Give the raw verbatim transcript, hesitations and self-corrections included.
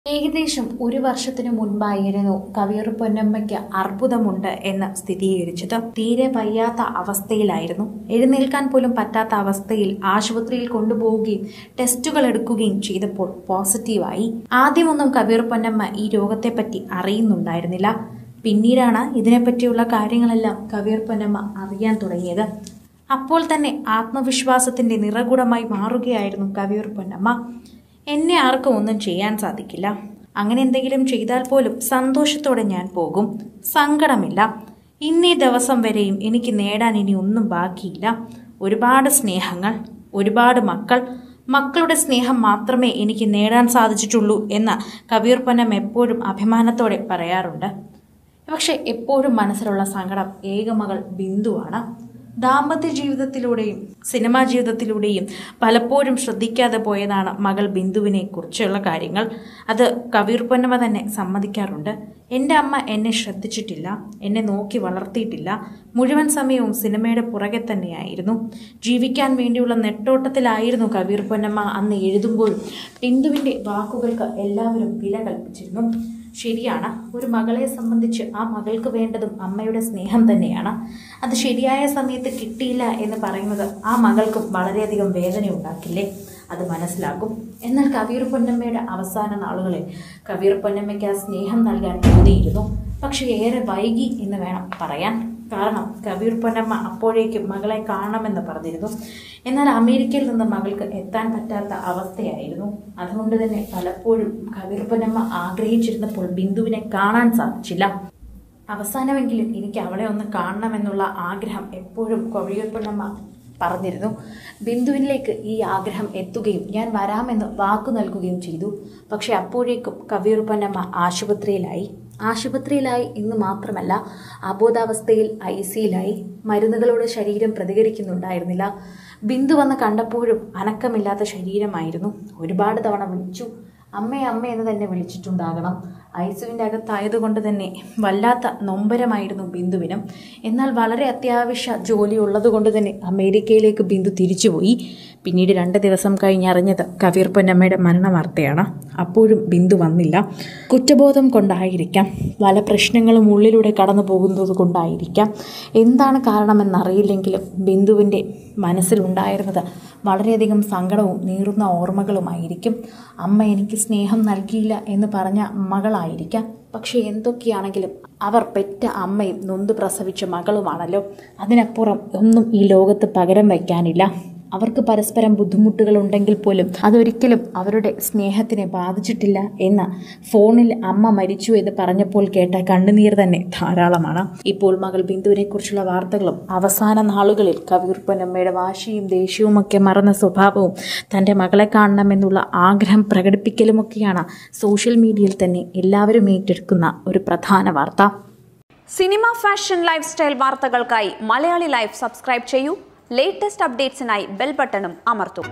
ഏകദേശം ഒരു വർഷത്തിനു മുൻപായിരുന്നു കവിയൂർ പൊന്നമ്മയ്ക്ക് അർബുദമുണ്ട് എന്ന് സ്ഥിരീകരിച്ചത്. തീരെ വയ്യാത്ത അവസ്ഥയിലായിരുന്നു. എഴുന്നേൽക്കാൻ പോലും പറ്റാത്ത അവസ്ഥയിൽ ആശുപത്രിയിൽ കൊണ്ടുപോവുകയും ടെസ്റ്റുകൾ എടുക്കുകയും ചെയ്തപ്പോൾ പോസിറ്റീവായി. ആദ്യമൊന്നും കവിയൂർ പൊന്നമ്മ ഈ രോഗത്തെപ്പറ്റി അറിയുന്നുണ്ടായിരുന്നില്ല. പിന്നീടാണ് ഇതിനെപ്പറ്റിയുള്ള കാര്യങ്ങളെല്ലാം കവിയൂർ പൊന്നമ്മ അറിയാൻ തുടങ്ങിയത്. അപ്പോൾ തന്നെ ആത്മവിശ്വാസത്തിന്റെ നിറകുടമായി മാറുകയായിരുന്നു കവിയൂർ പൊന്നമ്മ. എന്നെ ആർക്കും ഒന്നും ചെയ്യാൻ സാധിക്കില്ല. അങ്ങനെ എന്തെങ്കിലും ചെയ്താൽ പോലും സന്തോഷത്തോടെ ഞാൻ പോകും. സങ്കടമില്ല. ഇന്നീ ദിവസം വരെയും എനിക്ക് നേടാൻ ഇനി ഒന്നും ബാക്കിയില്ല. ഒരുപാട് സ്നേഹങ്ങൾ, ഒരുപാട് മക്കൾ, മക്കളുടെ സ്നേഹം മാത്രമേ എനിക്ക് നേടാൻ സാധിച്ചിട്ടുള്ളൂ എന്ന് കവിയൂർ പൊന്നമ്മ എപ്പോഴും അഭിമാനത്തോടെ പറയാറുണ്ട്. പക്ഷെ എപ്പോഴും മനസ്സിലുള്ള സങ്കടം ഏകമകൾ ബിന്ദുവാണ്. ദാമ്പത്യ ജീവിതത്തിലൂടെയും സിനിമാ ജീവിതത്തിലൂടെയും പലപ്പോഴും ശ്രദ്ധിക്കാതെ പോയതാണ് മകൾ ബിന്ദുവിനെ കുറിച്ചുള്ള കാര്യങ്ങൾ. അത് കവിയൂർ പൊന്നമ്മ തന്നെ സമ്മതിക്കാറുണ്ട്. എൻ്റെ അമ്മ എന്നെ ശ്രദ്ധിച്ചിട്ടില്ല, എന്നെ നോക്കി വളർത്തിയിട്ടില്ല. മുഴുവൻ സമയവും സിനിമയുടെ പുറകെ തന്നെയായിരുന്നു. ജീവിക്കാൻ വേണ്ടിയുള്ള നെട്ടോട്ടത്തിലായിരുന്നു കവിയൂർ പൊന്നമ്മ അന്ന് എഴുതുമ്പോഴും. ബിന്ദുവിൻ്റെ വാക്കുകൾക്ക് എല്ലാവരും വില കൽപ്പിച്ചിരുന്നു. ശരിയാണ്, ഒരു മകളെ സംബന്ധിച്ച് ആ മകൾക്ക് വേണ്ടതും അമ്മയുടെ സ്നേഹം തന്നെയാണ്. അത് ശരിയായ സമയത്ത് കിട്ടിയില്ല എന്ന് പറയുന്നത് ആ മകൾക്കും വളരെയധികം വേദന ഉണ്ടാക്കില്ലേ? അത് മനസ്സിലാക്കും. എന്നാൽ കവിയൂർ പൊന്നമ്മയുടെ അവസാന നാളുകളിൽ കവിയൂർ പൊന്നമ്മയ്ക്ക് ആ സ്നേഹം നൽകാൻ തോന്നിയിരുന്നു. പക്ഷെ ഏറെ വൈകി എന്ന് വേണം പറയാൻ. കാരണം കവിയൂർ പൊന്നമ്മ അപ്പോഴേക്കും മകളെ കാണണമെന്ന് പറഞ്ഞിരുന്നു. എന്നാൽ അമേരിക്കയിൽ നിന്ന് മകൾക്ക് എത്താൻ പറ്റാത്ത അവസ്ഥയായിരുന്നു. അതുകൊണ്ട് തന്നെ പലപ്പോഴും കവിയൂർ പൊന്നമ്മ ആഗ്രഹിച്ചിരുന്നപ്പോൾ ബിന്ദുവിനെ കാണാൻ സാധിച്ചില്ല. അവസാനമെങ്കിലും എനിക്ക് അവളെ ഒന്ന് കാണണമെന്നുള്ള ആഗ്രഹം എപ്പോഴും കവിയൂർ പൊന്നമ്മ പറഞ്ഞിരുന്നു. ബിന്ദുവിലേക്ക് ഈ ആഗ്രഹം എത്തുകയും ഞാൻ വരാമെന്ന് വാക്കു നൽകുകയും ചെയ്തു. പക്ഷെ അപ്പോഴേക്കും കവിയൂർ പൊന്നമ്മ ആശുപത്രിയിലായി. ആശുപത്രിയിലായി എന്ന് മാത്രമല്ല, അബോധാവസ്ഥയിൽ ഐ സിയിലായി. മരുന്നുകളോട് ശരീരം പ്രതികരിക്കുന്നുണ്ടായിരുന്നില്ല. ബിന്ദു വന്ന് കണ്ടപ്പോഴും അനക്കമില്ലാത്ത ശരീരമായിരുന്നു. ഒരുപാട് തവണ വിളിച്ചു. അമ്മയെ അമ്മ എന്ന് തന്നെ വിളിച്ചിട്ടുണ്ടാകണം. ഐസുവിൻ്റെ അകത്തായതുകൊണ്ട് തന്നെ വല്ലാത്ത നൊമ്പരമായിരുന്നു ബിന്ദുവിനും. എന്നാൽ വളരെ അത്യാവശ്യ ജോലി ഉള്ളതുകൊണ്ട് തന്നെ അമേരിക്കയിലേക്ക് ബിന്ദു തിരിച്ചുപോയി. പിന്നീട് രണ്ട് ദിവസം കഴിഞ്ഞറിഞ്ഞത് കവിയൂർ പൊന്നമ്മയുടെ മരണ വാർത്തയാണ്. അപ്പോഴും ബിന്ദു വന്നില്ല. കുറ്റബോധം കൊണ്ടായിരിക്കാം, പല പ്രശ്നങ്ങളും ഉള്ളിലൂടെ കടന്നു പോകുന്നത് കൊണ്ടായിരിക്കാം, എന്താണ് കാരണമെന്നറിയില്ലെങ്കിലും ബിന്ദുവിൻ്റെ മനസ്സിലുണ്ടായിരുന്നത് വളരെയധികം സങ്കടവും നീറുന്ന ഓർമ്മകളുമായിരിക്കും. അമ്മ എനിക്ക് സ്നേഹം നൽകിയില്ല എന്ന് പറഞ്ഞ മകളായിരിക്കാം. പക്ഷെ എന്തൊക്കെയാണെങ്കിലും അവർ പെറ്റ അമ്മയും നൊന്തു പ്രസവിച്ച മകളുമാണല്ലോ. അതിനപ്പുറം ഒന്നും ഈ ലോകത്ത് പകരം വയ്ക്കാനില്ല. അവർക്ക് പരസ്പരം ബുദ്ധിമുട്ടുകൾ ഉണ്ടെങ്കിൽ പോലും അതൊരിക്കലും അവരുടെ സ്നേഹത്തിനെ ബാധിച്ചിട്ടില്ല എന്ന് ഫോണിൽ അമ്മ മരിച്ചു എന്ന് പറഞ്ഞപ്പോൾ കേട്ട കണ്ണുനീർ തന്നെ ധാരാളമാണ്. ഇപ്പോൾ മകൾ ബിന്ദുവിനെ കുറിച്ചുള്ള വാർത്തകളും അവസാന നാളുകളിൽ കവിയൂർ പൊന്നമ്മയുടെ വാശിയും ദേഷ്യവും ഒക്കെ മറന്ന സ്വഭാവവും തൻ്റെ മകളെ കാണണമെന്നുള്ള ആഗ്രഹം പ്രകടിപ്പിക്കലുമൊക്കെയാണ് സോഷ്യൽ മീഡിയയിൽ തന്നെ എല്ലാവരും ഏറ്റെടുക്കുന്ന ഒരു പ്രധാന വാർത്ത. സിനിമ, ഫാഷൻ, ലൈഫ് സ്റ്റൈൽ വാർത്തകൾക്കായി മലയാളി ലൈഫ് സബ്സ്ക്രൈബ് ചെയ്യൂ. ലേറ്റസ്റ്റ് അപ്ഡേറ്റ്സിനായി ബെൽ ബട്ടണും അമർത്തൂ.